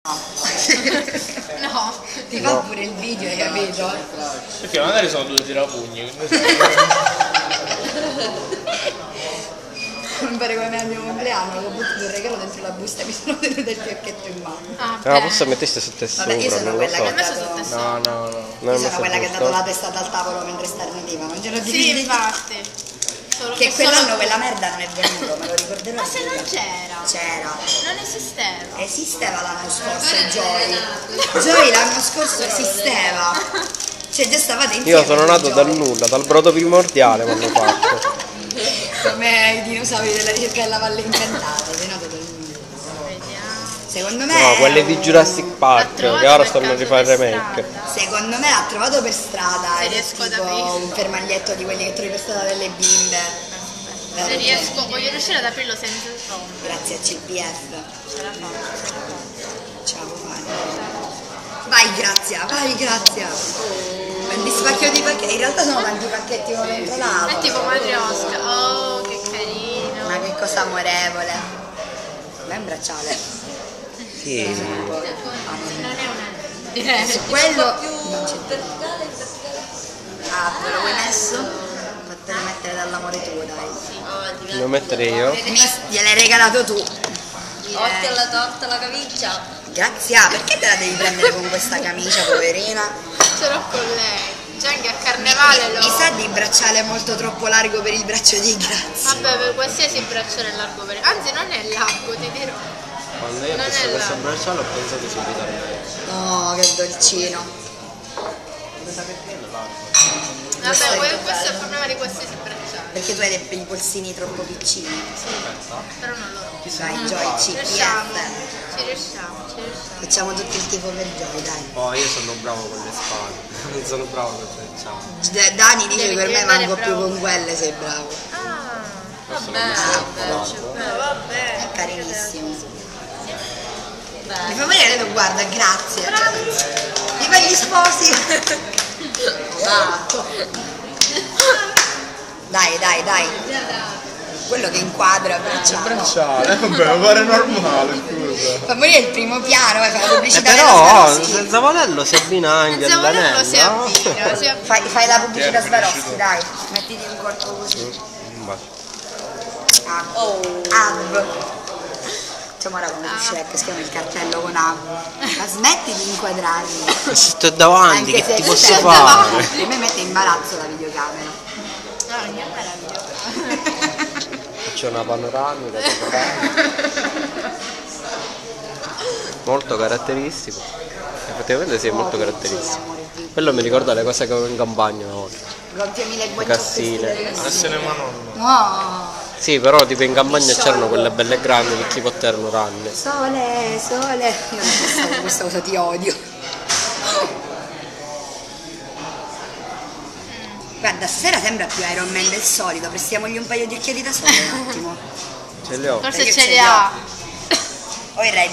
No, ti fa pure il video, hai capito? Perché magari sono due tirapugni. Non pare come al mio compleanno, ho buttato il regalo dentro la busta e mi sono tenuta il fiocchetto in mano. Ah, forse metteste su te sopra, Vabbè, io sono non lo quella so. che ha dato... No. Io sono quella che ha dato la testata al tavolo mentre starnutiva, non ce l'ho Sì, dividita. infatti. Solo Che quell'anno solo... quella merda non è venuto, me lo ricorderò. Ma se non c'era? C'era. Non esisteva. Esisteva l'anno scorso Joy. Joy l'anno scorso esisteva. Cioè già stavate insieme. Io sono nato con dal Joy. nulla, dal brodo primordiale mi hanno fatto. Come i dinosauri della ricerca della valle incantata, sei nato dal nulla. Vediamo. Secondo me. No, quelli di Jurassic Park, trovato che ora per stanno a caso rifare il per remake. strada. Secondo me l'ha trovato per strada. Se ed è riesco ad tipo aprirlo. un fermaglietto di quelli che trovi per strada delle bimbe. Se riesco, voglio riuscire ad aprirlo senza rompere. Grazie a CPF. Ce la faccio. Ce la può fare. Vai Grazia, vai Grazia. Prendi spacchio di pacchetti. In realtà sono tanti pacchetti uno dentro l'altro. È tipo Matrioska. Oh, che carino. Ma che cosa amorevole. Ma è un bracciale. Sì. Non è una... Direi. Su quello non c'è. Ah, te lo vuoi messo? Fatene mettere dall'amore tuo, dai. Devo mettere io? Gliel'hai regalato tu. Occhio alla torta, la camicia. Grazie, perché te la devi prendere con questa camicia, poverina? Ce l'ho con lei. Già anche a carnevale Mi sa di bracciale molto troppo largo per il braccio di Grazia. Vabbè, per qualsiasi bracciale è largo per... Anzi, non è largo, ti dirò. Quando io ho Non visto è questo là. bracciale ho pensato subito a lei. Oh, che dolcino. Vabbè, questo è il problema di qualsiasi bracciale. Perché tu hai i polsini troppo piccini. Però non lo so. Dai, Joy, Ci riusciamo. CPF. Ci riusciamo. Facciamo tutto il tifo per Joy, dai. Oh, io sono bravo con le spade. Non sono bravo con il bracciale. Dani dice Devi che per me diventare manco più bravo. con quelle sei bravo. Ah, Vabbè, vabbè. è carinissimo. Mi fa venire, tu guarda, grazie. Mi fai gli sposi. Dai. Quello che inquadra bracciale. Bracciale, vabbè, mi pare normale, scusa. Fa morire il primo piano, fai la pubblicità della Però Swarovski. senza modello si abbina anche Senza modello si l'anello. abbina, si abbina. Fai la pubblicità Swarovski, dai. Mettiti in corpo così. Ab. Facciamo ora come Shrek, scriviamo il cartello con Ab. Ma smetti di inquadrarmi. Sto davanti, Anche che se ti posso sei fare? davanti. A me mette in imbarazzo la videocamera. No, non è meraviglioso. C'è una panoramica. Molto caratteristico. Effettivamente sì, è molto caratteristico. Quello mi ricorda le cose che avevo in campagna una volta. Gonfiami le Le cassine. Essere nonno. No. Sì, però tipo in campagna c'erano quelle belle grandi che chi potevano ranne. Sole. Io questa cosa ti odio. Guarda, stasera sembra più Iron Man del solito, prestiamogli un paio di occhiali da sole un attimo. Ce li ho. Forse Io ce ce li li ha. O il